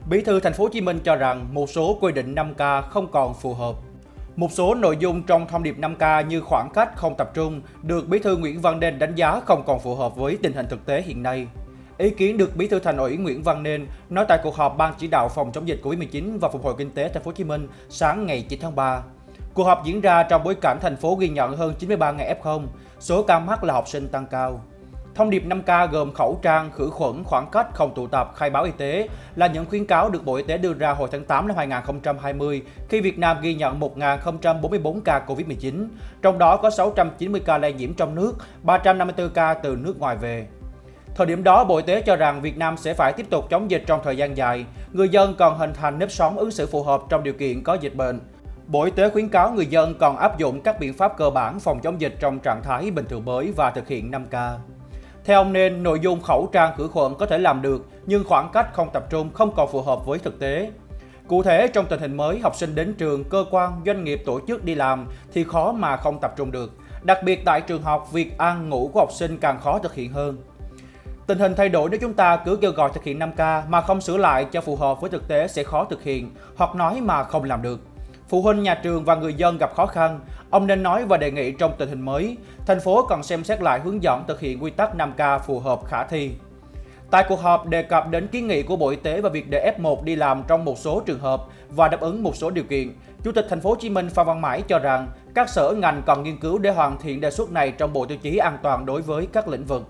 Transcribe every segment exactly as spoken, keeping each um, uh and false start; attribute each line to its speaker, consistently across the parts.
Speaker 1: Bí thư Thành phố Hồ Chí Minh cho rằng một số quy định năm K không còn phù hợp. Một số nội dung trong thông điệp năm K như khoảng cách, không tập trung được Bí thư Nguyễn Văn Nên đánh giá không còn phù hợp với tình hình thực tế hiện nay. Ý kiến được Bí thư Thành ủy Nguyễn Văn Nên nói tại cuộc họp Ban chỉ đạo phòng chống dịch Covid mười chín và phục hồi kinh tế Thành phố Hồ Chí Minh sáng ngày chín tháng ba. Cuộc họp diễn ra trong bối cảnh thành phố ghi nhận hơn chín mươi ba nghìn F không, số ca mắc là học sinh tăng cao. Thông điệp năm K gồm khẩu trang, khử khuẩn, khoảng cách, không tụ tập, khai báo y tế là những khuyến cáo được Bộ Y tế đưa ra hồi tháng tám năm hai nghìn không trăm hai mươi khi Việt Nam ghi nhận một nghìn không trăm bốn mươi tư ca Covid mười chín, trong đó có sáu trăm chín mươi ca lây nhiễm trong nước, ba trăm năm mươi tư ca từ nước ngoài về. Thời điểm đó, Bộ Y tế cho rằng Việt Nam sẽ phải tiếp tục chống dịch trong thời gian dài, người dân cần hình thành nếp sống ứng xử phù hợp trong điều kiện có dịch bệnh. Bộ Y tế khuyến cáo người dân cần áp dụng các biện pháp cơ bản phòng chống dịch trong trạng thái bình thường mới và thực hiện năm K. Theo ông Nên, nội dung khẩu trang khử khuẩn có thể làm được, nhưng khoảng cách không tập trung không còn phù hợp với thực tế. Cụ thể, trong tình hình mới, học sinh đến trường, cơ quan, doanh nghiệp tổ chức đi làm thì khó mà không tập trung được. Đặc biệt tại trường học, việc ăn, ngủ của học sinh càng khó thực hiện hơn. Tình hình thay đổi nếu chúng ta cứ kêu gọi thực hiện năm K mà không sửa lại cho phù hợp với thực tế sẽ khó thực hiện, hoặc nói mà không làm được. Phụ huynh, nhà trường và người dân gặp khó khăn, ông Nên nói và đề nghị trong tình hình mới, thành phố cần xem xét lại hướng dẫn thực hiện quy tắc năm K phù hợp khả thi. Tại cuộc họp đề cập đến kiến nghị của Bộ Y tế và việc để F một đi làm trong một số trường hợp và đáp ứng một số điều kiện, Chủ tịch Thành phố Hồ Chí Minh Phan Văn Mãi cho rằng các sở ngành cần nghiên cứu để hoàn thiện đề xuất này trong bộ tiêu chí an toàn đối với các lĩnh vực.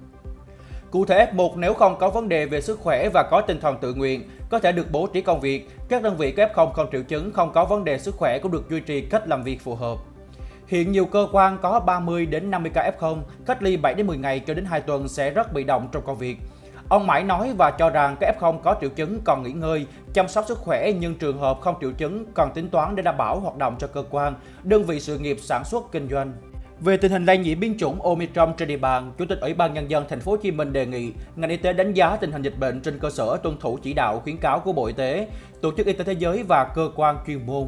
Speaker 1: Cụ thể, F một nếu không có vấn đề về sức khỏe và có tinh thần tự nguyện, có thể được bố trí công việc. Các đơn vị có F không không triệu chứng, không có vấn đề sức khỏe cũng được duy trì cách làm việc phù hợp. Hiện nhiều cơ quan có ba mươi đến năm mươi ca F không, cách ly bảy đến mười ngày cho đến hai tuần sẽ rất bị động trong công việc. Ông Mãi nói và cho rằng các F không có triệu chứng còn nghỉ ngơi, chăm sóc sức khỏe, nhưng trường hợp không triệu chứng cần tính toán để đảm bảo hoạt động cho cơ quan, đơn vị sự nghiệp sản xuất kinh doanh. Về tình hình lây nhiễm biến chủng Omicron trên địa bàn, Chủ tịch Ủy ban Nhân dân Thành phố Hồ Chí Minh đề nghị ngành y tế đánh giá tình hình dịch bệnh trên cơ sở tuân thủ chỉ đạo khuyến cáo của Bộ Y tế, Tổ chức Y tế Thế giới và cơ quan chuyên môn.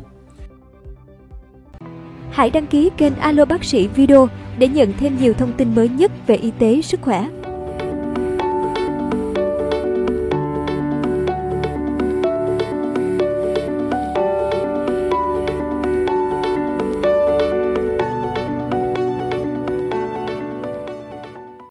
Speaker 2: Hãy đăng ký kênh Alo Bác sĩ Video để nhận thêm nhiều thông tin mới nhất về y tế, sức khỏe.